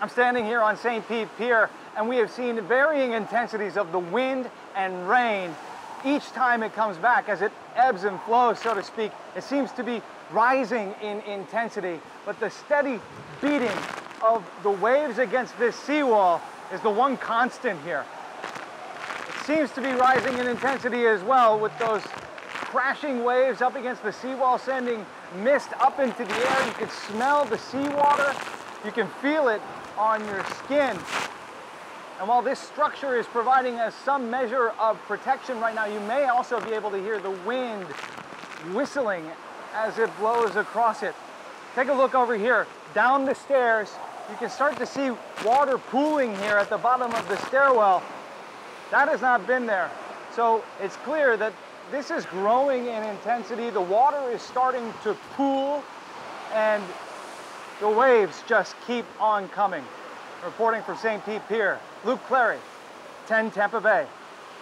I'm standing here on St. Pete Pier, and we have seen varying intensities of the wind and rain each time it comes back. As it ebbs and flows, so to speak, it seems to be rising in intensity, but the steady beating of the waves against this seawall is the one constant here. It seems to be rising in intensity as well, with those crashing waves up against the seawall, sending mist up into the air. You can smell the seawater, you can feel it on your skin. And while this structure is providing us some measure of protection right now, you may also be able to hear the wind whistling as it blows across it. Take a look over here. Down the stairs, you can start to see water pooling here at the bottom of the stairwell. That has not been there. So it's clear that this is growing in intensity. The water is starting to pool, and the waves just keep on coming. Reporting from St. Pete Pier, Cleary, 10 Tampa Bay.